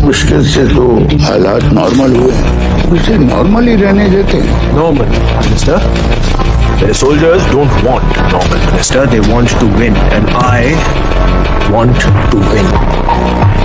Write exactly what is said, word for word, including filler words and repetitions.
मुश्किल से तो हालात नॉर्मल हुए हैं, उसे नॉर्मल ही रहने देते हैं। Normal, Minister. The soldiers don't want normal, Minister. They want to win, and I want to win.